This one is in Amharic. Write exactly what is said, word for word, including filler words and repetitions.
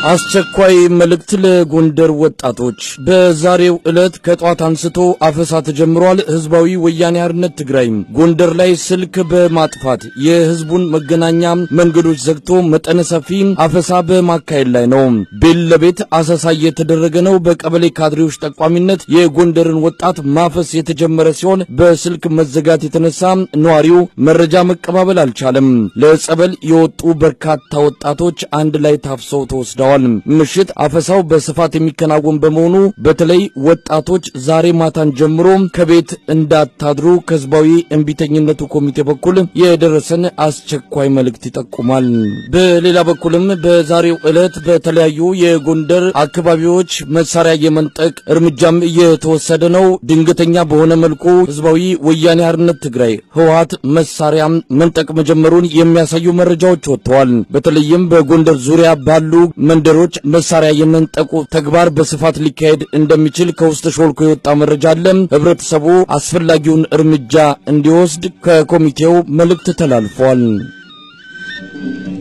አስቸኳይ መልእክት ለጎንደር ወጣቶች በዛሬው ዕለት ከጧት አንስቶ አፈሳ ተጀምሯል። ህዝባዊ ወያኔ ሓርነት ትግራይ ጎንደር ላይ ስልክ በማጥፋት የህዝቡን መገናኛ መንገዶች ዘግቶ መጠነ ሰፊ አፈሳ በማካሄድ ላይ ነው። ቤት ለቤት አሰሳ እየተደረገ ነው። በቀበሌ ካድሬዎች ጠቋሚነት የጎንደርን ወጣት ማፈስ የተጀመረ ሲሆን በስልክ መዘጋት የተነሳ ነዋሪው መረጃ መቀባበል አልቻለም። ለጸበል የወጡ በርካታ ወጣቶች አንድ ላይ ታፍሰው ተወስደዋል። ምሽት አፈሳው በስፋት የሚከናወን በመሆኑ በተለይ ወጣቶች ዛሬ ማታን ጀምሮ ከቤት እንዳታድሩ ከህዝባዊ እንቢተኝነቱ ኮሚቴ በኩል የደረሰን አስቸኳይ መልእክት ይጠቁማል። በሌላ በኩልም በዛሬው ዕለት በተለያዩ የጎንደር አካባቢዎች መሳሪያ የመንጠቅ እርምጃም እየተወሰደ ነው። ድንገተኛ በሆነ መልኩ ህዝባዊ ወያኔ ሓርነት ትግራይ ህወሓት መሳሪያ መንጠቅ መጀመሩን የሚያሳዩ መረጃዎች ወጥተዋል። በተለይም በጎንደር ዙሪያ ባሉ መንደሮች መሳሪያ የመንጠቁ ተግባር በስፋት ሊካሄድ እንደሚችል ከውስጥ ሾልኮ የወጣ መረጃ አለ። ህብረተሰቡ አስፈላጊውን እርምጃ እንዲወስድ ከኮሚቴው መልእክት ተላልፏል።